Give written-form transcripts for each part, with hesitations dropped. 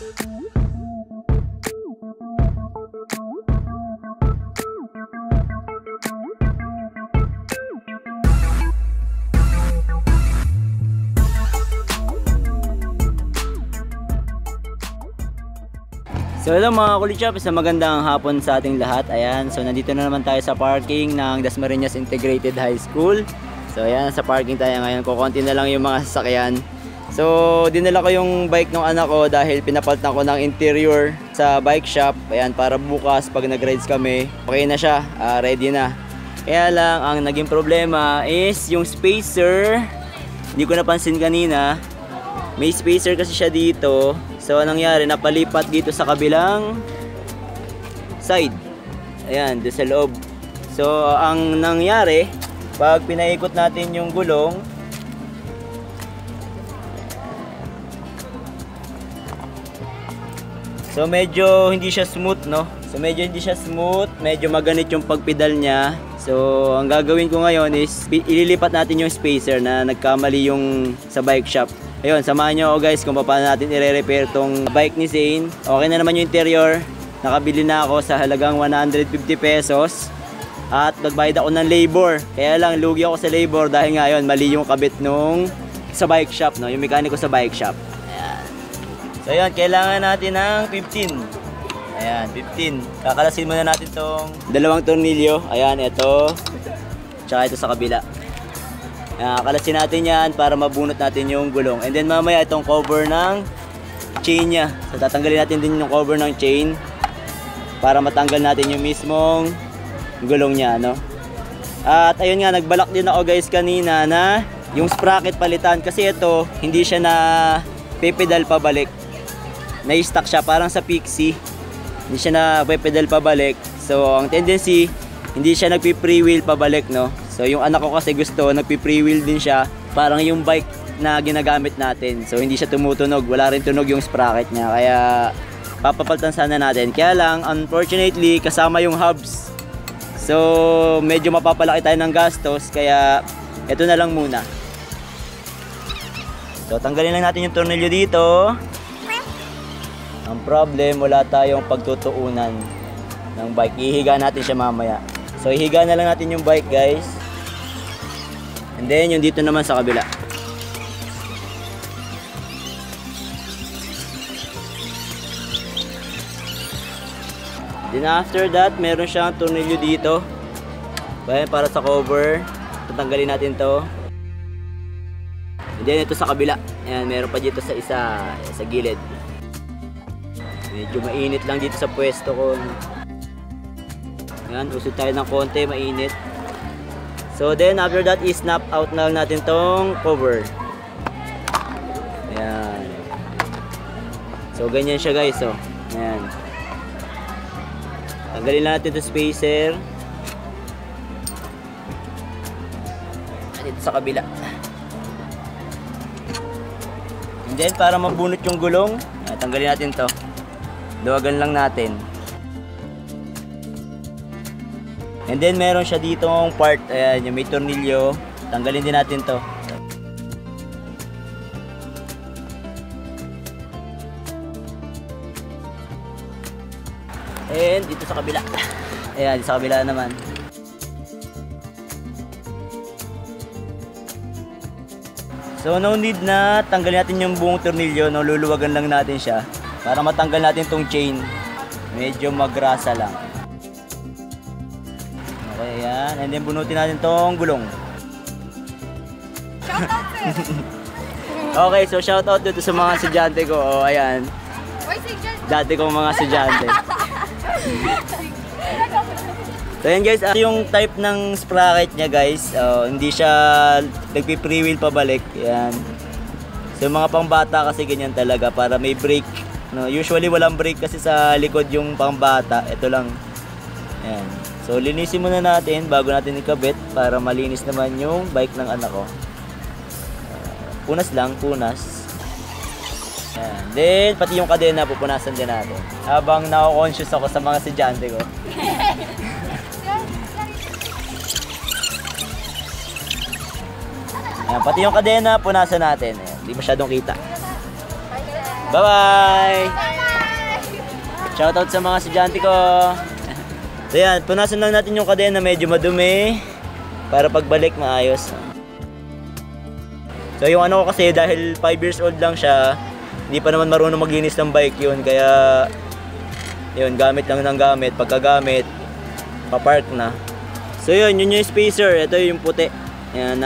So hello mga kulichap, isang magandang hapon sa ating lahat. Ayan, so nandito na naman tayo sa parking ng Dasmariñas Integrated High School. So ayan, sa parking tayo ngayon, kukunti na lang yung mga sasakyan. So dinala ko yung bike ng anak ko dahil pinapalitan ko ng interior sa bike shop. Ayan, para bukas pag nag-rides kami, okay na siya, ready na. Kaya lang, ang naging problema is yung spacer. Hindi ko napansin kanina, may spacer kasi siya dito. So anong nangyari, napalipat dito sa kabilang side. Ayan, doon sa loob. So ang nangyari, pag pinaikot natin yung gulong, so medyo hindi siya smooth, no? So medyo hindi siya smooth, medyo maganit yung pagpedal niya. So ang gagawin ko ngayon is ililipat natin yung spacer na nagkamali yung sa bike shop. Ayun, samahan nyo ako guys kung paano natin i-repair tong bike ni Zane. Okay na naman yung interior. Nakabili na ako sa halagang 150 pesos. At nagbayad ako ng labor. Kaya lang, lugi ako sa labor dahil ngayon mali yung kabit nung sa bike shop, no? Yung mekaniko sa bike shop. Ayan. So ayun, kailangan natin ng 15. Ayan, 15. Kakalasin muna natin tong dalawang tornilyo. Ayan, ito. Tsaka ito sa kabila. Kalasin natin yan para mabunot natin yung gulong. And then mamaya itong cover ng chain niya. So tatanggalin natin din yung cover ng chain para matanggal natin yung mismong gulong niya, no? At ayun nga, nagbalak din ako guys kanina na yung sprocket palitan. Kasi ito, hindi siya na pepedal pabalik. Na-stuck siya parang sa Pixie. Hindi siya na pepedal pabalik. So ang tendency, hindi siya nagpi-free wheel pabalik, no? So yung anak ko kasi gusto, nagpi-free wheel din siya. Parang yung bike na ginagamit natin. So hindi siya tumutunog, wala rin tunog yung sprocket niya. Kaya papapalitan sana natin. Kaya lang, unfortunately, kasama yung hubs. So medyo mapapalaki tayo ng gastos. Kaya ito na lang muna. So tanggalin lang natin yung tornilyo dito. Ang problem, wala tayong pagtutuunan ng bike. Ihiga natin siya mamaya. So ihiga na lang natin yung bike guys. And then yung dito naman sa kabila. Then after that, meron siyang tornilyo dito. Para sa cover. Tatanggalin natin to. And then ito sa kabila. Ayan, meron pa dito sa isa, sa gilid. Medyo mainit lang dito sa pwesto ko. Ayan, usod tayo ng konti, mainit. So then after that, i-snap out na lang natin tong cover. Ayan. So ganyan siya guys, oh. Ayan. Tanggalin lang natin itong spacer. At ito sa kabila. And then para mabunot yung gulong, tanggalin natin to. Duwagan lang natin. And then meron siya ditong part, ayan, yung may tornilyo. Tanggalin din natin to. And dito sa kabila. Ayan, sa kabila naman. So no need na tanggalin natin yung buong tornilyo, no, luluwagan lang natin siya para matanggal natin tong chain. Medyo magrasa lang. Okay, ayan. And then bunutin natin tong gulong. Okay, so shoutout dito sa mga estudyante ko. Oh, ayan. Dati kong mga estudyante. So ayan guys, yung type ng sprocket niya guys, hindi siya nagpi-free wheel pabalik. Ayan. So yung mga pangbata kasi ganyan talaga, para may brake. No, usually walang brake kasi sa likod yung pangbata. Ito lang. Ayan. So linisin muna natin bago natin ikabit para malinis naman yung bike ng anak ko. Punas lang, punas. Ayan. Then pati yung kadena pupunasan din natin. Habang na-conscious ako sa mga estudyante ko. Ayan, pati yung kadena punasan natin. Hindi masyadong kita. Bye-bye! Shoutout sa mga estudyante ko. So yan, punasan lang natin yung kadena, medyo madumi para pagbalik maayos. So yung ano ko kasi dahil 5 years old lang siya, hindi pa naman marunong maglinis ng bike yun, kaya yun, gamit lang ng gamit. Pagkagamit, papark na. So yun yung spacer. Ito yung puti. Ayan,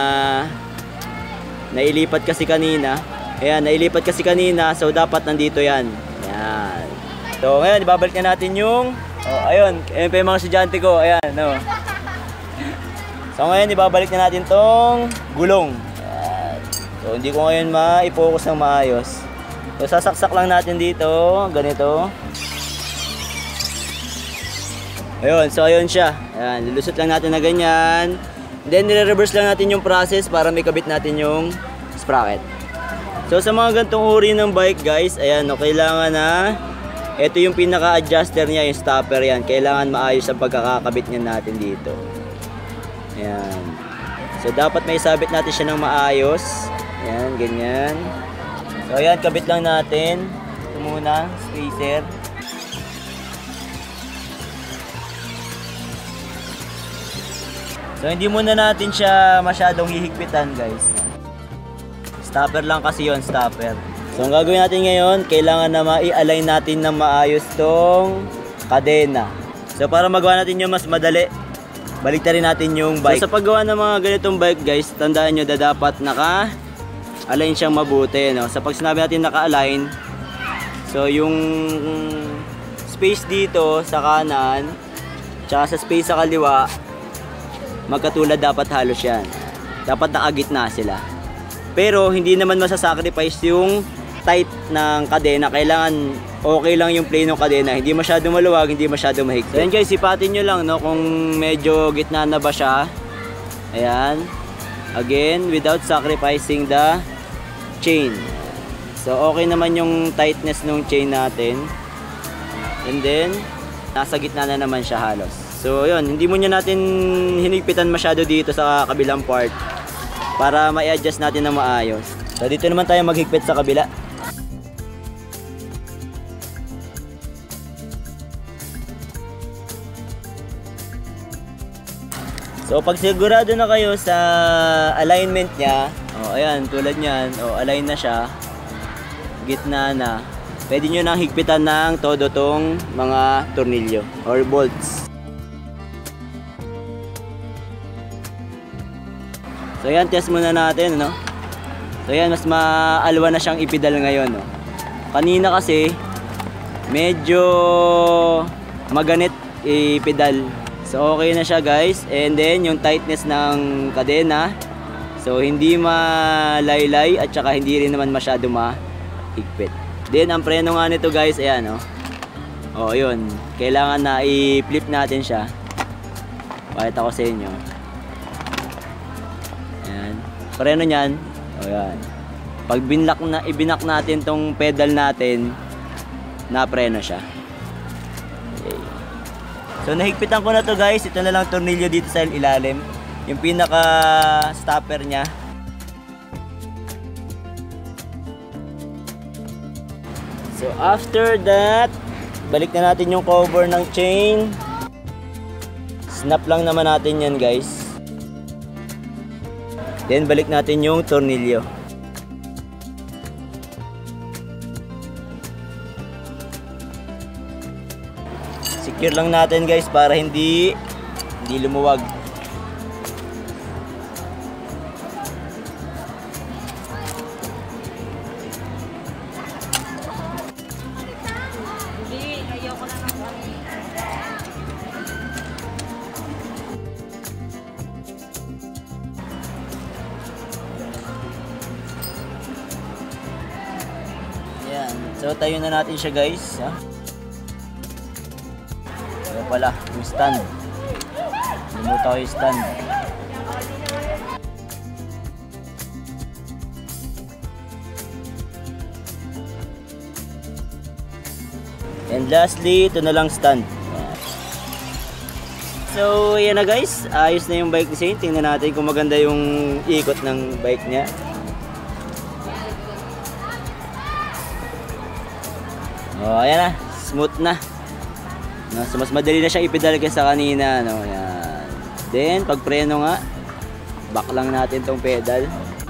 nailipat kasi kanina. Ayan, nailipat kasi kanina, so dapat nandito yan. Ayan. So ngayon, ibabalik na natin yung ayun pa yung mga estudyante ko. Ayan, no. So ngayon, ibabalik na natin tong gulong. Ayan. So hindi ko ngayon ma-focus ng maayos. So sasaksak lang natin dito, ganito. Ayun, so ayun siya. Ayan, lulusot lang natin na ganyan. Then nire-reverse lang natin yung process para may kabit natin yung sprocket. So sa mga gantong uri ng bike guys, ayan, no, kailangan na ito yung pinaka-adjuster niya, yung stopper yan. Kailangan maayos ang pagkakakabit niya natin dito. Ayan. So dapat may sabit natin siya ng maayos. Ayan, ganyan. So ayan, kabit lang natin. Ito muna, spacer. So hindi muna natin siya masyadong hihigpitan guys. Stopper lang kasi yon, stopper. So ang gagawin natin ngayon, kailangan na ma-align natin ng maayos tong kadena. So para magawa natin yung mas madali, baliktarin natin yung bike. So sa paggawa ng mga ganitong bike guys, tandaan nyo na dapat naka-align siyang mabuti, no? So pag sinabi natin naka-align, so yung space dito sa kanan, tsaka sa space sa kaliwa, magkatulad dapat halos yan. Dapat nakagitna sila. Pero hindi naman masasacrifice yung tight ng kadena. Kailangan okay lang yung plane ng kadena. Hindi masyado maluwag, hindi masyado mahigpit. So yan guys, sipatin nyo lang, no, kung medyo gitna na ba siya. Ayan. Again, without sacrificing the chain. So okay naman yung tightness ng chain natin. And then, nasa gitna na naman siya halos. So yun, hindi muna natin hinigpitan masyado dito sa kabilang part para ma-adjust natin na maayos. So dito naman tayo maghigpit sa kabila. So pag sigurado na kayo sa alignment niya, ayan, tulad niyan, align na siya, gitna na, pwede nyo nang higpitan ng todo tong mga tornilyo or bolts. So yan, test muna natin, no? So yan, mas maalwa na siyang ipedal ngayon, no? Kanina kasi medyo maganit ipedal. So okay na siya guys. And then yung tightness ng kadena, so hindi malaylay at saka hindi rin naman masyado mahigpit. Then ang preno nga nito guys, ayan, no? Yun, kailangan na i-flip natin siya. Pakita ko sa inyo. Preno niyan, ayan. Pag ibinak natin tong pedal natin, na preno siya. Okay. So nahigpitan ko na to guys. Ito na lang tornilyo dito sa ilalim, yung pinaka stopper niya. So after that, balik na natin yung cover ng chain. Snap lang naman natin yan guys. Then balik natin yung tornilyo. Secure lang natin guys para hindi lumuwag. So tayo na natin siya guys, ha? Ayan pala, yung stand. Limutan ko yung stand. And lastly, ito na lang stand. So yan na guys, ayos na yung bike ni Saint. Tingnan natin kung maganda yung ikot ng bike niya. Ayan na. smooth na. No, so mas madali na siyang ipedal kaysa kanina, no. Yan. Then pag preno nga, back lang natin tong pedal.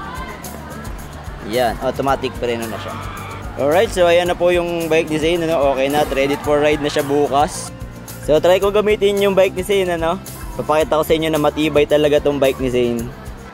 Yan, automatic preno na siya. Alright, so ayan na po yung bike ni Zane, ano. Okay na, ready for ride na siya bukas. So try ko gamitin yung bike ni Zane, ano. Papakita ko sa inyo na matibay talaga tong bike ni Zane.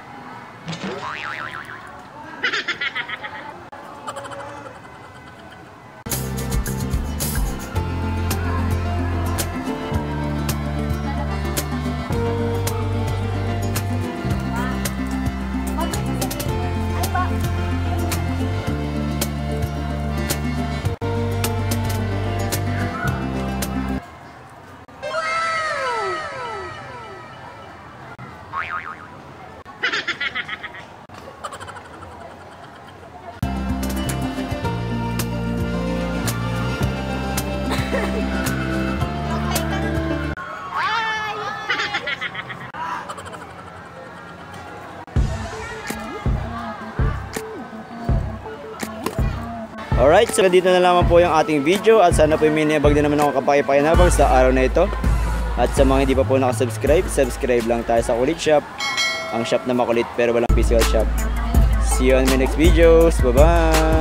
Alright, so dito na lamang po yung ating video at sana po yung minibag din naman ako kapaki-pakinabang sa araw na ito. At sa mga hindi pa po nakasubscribe, subscribe lang tayo sa Kulit Shop. Ang shop na makulit pero walang physical shop. See you on my next videos. Bye-bye!